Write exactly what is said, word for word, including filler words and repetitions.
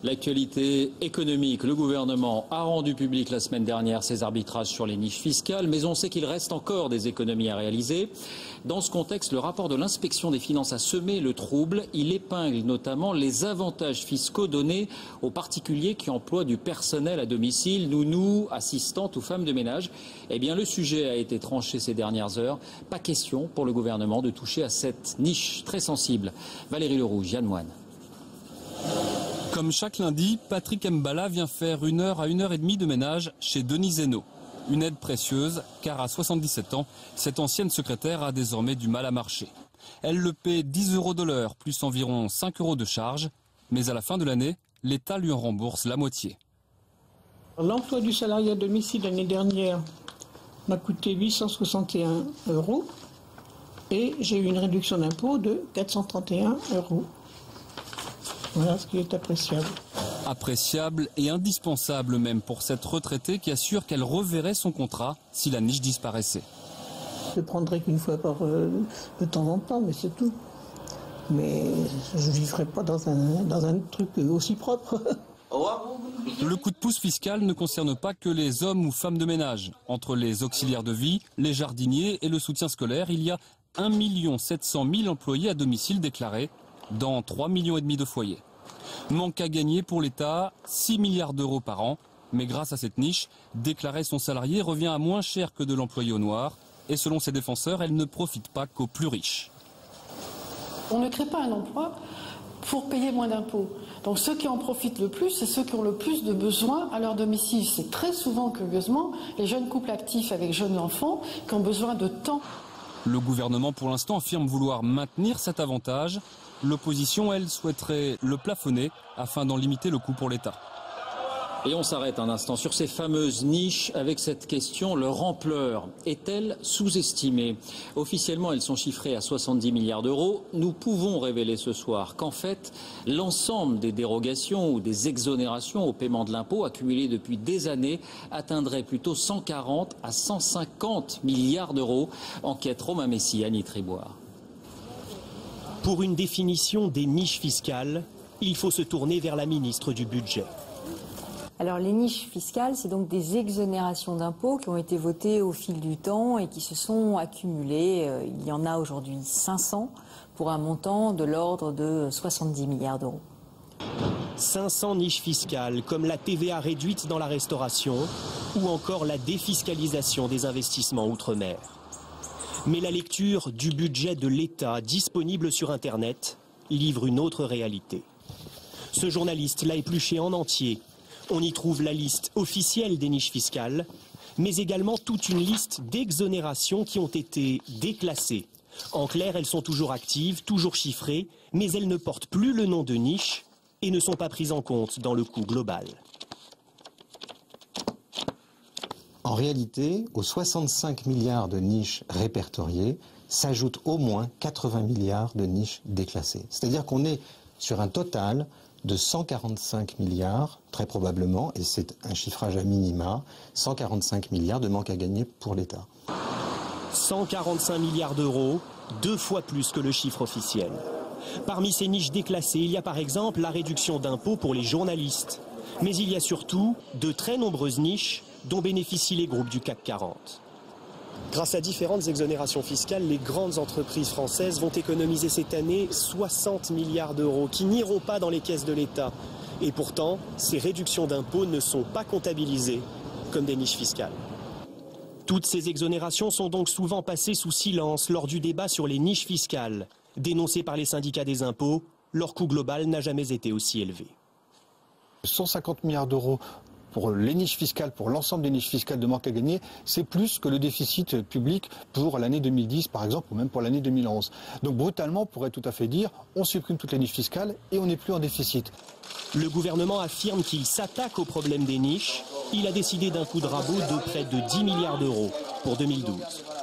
L'actualité économique, le gouvernement a rendu public la semaine dernière ses arbitrages sur les niches fiscales, mais on sait qu'il reste encore des économies à réaliser. Dans ce contexte, le rapport de l'inspection des finances a semé le trouble. Il épingle notamment les avantages fiscaux donnés aux particuliers qui emploient du personnel à domicile, nounous, assistantes ou femmes de ménage. Eh bien, le sujet a été tranché ces dernières heures. Pas question pour le gouvernement de toucher à cette niche très sensible. Valérie Lerouge, Yann Moine. Comme chaque lundi, Patrick Mbala vient faire une heure à une heure et demie de ménage chez Denis Zeno. Une aide précieuse, car à soixante-dix-sept ans, cette ancienne secrétaire a désormais du mal à marcher. Elle le paie dix euros de l'heure, plus environ cinq euros de charge. Mais à la fin de l'année, l'État lui en rembourse la moitié. L'emploi du salarié à domicile l'année dernière m'a coûté huit cent soixante et un euros et j'ai eu une réduction d'impôt de quatre cent trente et un euros. Voilà ce qui est appréciable. Appréciable et indispensable même pour cette retraitée qui assure qu'elle reverrait son contrat si la niche disparaissait. Je ne prendrai qu'une fois par euh, de temps en temps, mais c'est tout. Mais je ne vivrai pas dans un, dans un truc aussi propre. Le coup de pouce fiscal ne concerne pas que les hommes ou femmes de ménage. Entre les auxiliaires de vie, les jardiniers et le soutien scolaire, il y a un million sept cent mille employés à domicile déclarés dans trois millions et demi de foyers. Manque à gagner pour l'État, six milliards d'euros par an. Mais grâce à cette niche, déclarer son salarié revient à moins cher que de l'employé au noir. Et selon ses défenseurs, elle ne profite pas qu'aux plus riches. On ne crée pas un emploi pour payer moins d'impôts. Donc ceux qui en profitent le plus, c'est ceux qui ont le plus de besoins à leur domicile. C'est très souvent, curieusement, les jeunes couples actifs avec jeunes enfants qui ont besoin de temps. Le gouvernement, pour l'instant, affirme vouloir maintenir cet avantage. L'opposition, elle, souhaiterait le plafonner afin d'en limiter le coût pour l'État. Et on s'arrête un instant sur ces fameuses niches avec cette question, leur ampleur est-elle sous-estimée? Officiellement, elles sont chiffrées à soixante-dix milliards d'euros. Nous pouvons révéler ce soir qu'en fait, l'ensemble des dérogations ou des exonérations au paiement de l'impôt accumulées depuis des années atteindrait plutôt cent quarante à cent cinquante milliards d'euros. Enquête Romain Messi, Annie Triboire. Pour une définition des niches fiscales, il faut se tourner vers la ministre du Budget. Alors les niches fiscales, c'est donc des exonérations d'impôts qui ont été votées au fil du temps et qui se sont accumulées. Il y en a aujourd'hui cinq cents pour un montant de l'ordre de soixante-dix milliards d'euros. cinq cents niches fiscales comme la T V A réduite dans la restauration ou encore la défiscalisation des investissements outre-mer. Mais la lecture du budget de l'État disponible sur Internet livre une autre réalité. Ce journaliste l'a épluché en entier. On y trouve la liste officielle des niches fiscales, mais également toute une liste d'exonérations qui ont été déclassées. En clair, elles sont toujours actives, toujours chiffrées, mais elles ne portent plus le nom de niche et ne sont pas prises en compte dans le coût global. En réalité, aux soixante-cinq milliards de niches répertoriées, s'ajoutent au moins quatre-vingts milliards de niches déclassées. C'est-à-dire qu'on est sur un total de cent quarante-cinq milliards, très probablement, et c'est un chiffrage à minima, cent quarante-cinq milliards de manque à gagner pour l'État. cent quarante-cinq milliards d'euros, deux fois plus que le chiffre officiel. Parmi ces niches déclassées, il y a par exemple la réduction d'impôts pour les journalistes. Mais il y a surtout de très nombreuses niches dont bénéficient les groupes du C A C quarante. Grâce à différentes exonérations fiscales, les grandes entreprises françaises vont économiser cette année soixante milliards d'euros qui n'iront pas dans les caisses de l'État. Et pourtant, ces réductions d'impôts ne sont pas comptabilisées comme des niches fiscales. Toutes ces exonérations sont donc souvent passées sous silence lors du débat sur les niches fiscales. Dénoncées par les syndicats des impôts, leur coût global n'a jamais été aussi élevé. cent cinquante milliards d'euros pour les niches fiscales, pour l'ensemble des niches fiscales de manque à gagner, c'est plus que le déficit public pour l'année deux mille dix, par exemple, ou même pour l'année deux mille onze. Donc brutalement, on pourrait tout à fait dire, on supprime toutes les niches fiscales et on n'est plus en déficit. Le gouvernement affirme qu'il s'attaque au problème des niches. Il a décidé d'un coup de rabot de près de dix milliards d'euros pour deux mille douze.